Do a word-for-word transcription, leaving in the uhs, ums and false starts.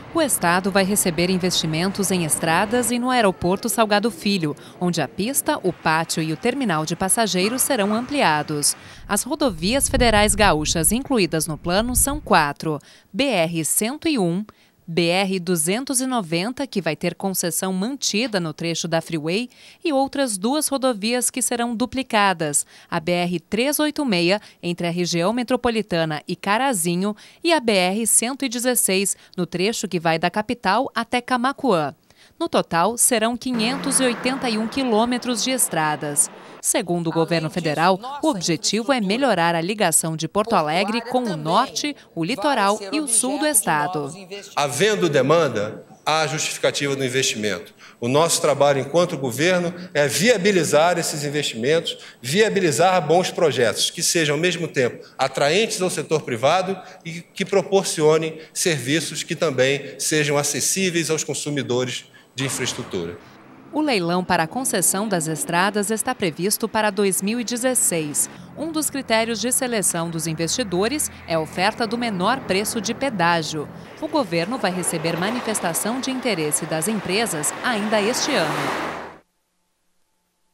O Estado vai receber investimentos em estradas e no aeroporto Salgado Filho, onde a pista, o pátio e o terminal de passageiros serão ampliados. As rodovias federais gaúchas incluídas no plano são quatro: B R cento e um, B R duzentos e noventa, que vai ter concessão mantida no trecho da Freeway, e outras duas rodovias que serão duplicadas, a B R trezentos e oitenta e seis, entre a região metropolitana e Carazinho, e a B R cento e dezesseis, no trecho que vai da capital até Camaquã. No total, serão quinhentos e oitenta e um quilômetros de estradas. Segundo o governo federal, o objetivo é melhorar a ligação de Porto Alegre com o norte, o litoral e o sul do estado. Havendo demanda, há justificativa do investimento. O nosso trabalho enquanto governo é viabilizar esses investimentos, viabilizar bons projetos que sejam, ao mesmo tempo, atraentes ao setor privado e que proporcionem serviços que também sejam acessíveis aos consumidores de infraestrutura. O leilão para a concessão das estradas está previsto para dois mil e dezesseis. Um dos critérios de seleção dos investidores é a oferta do menor preço de pedágio. O governo vai receber manifestação de interesse das empresas ainda este ano.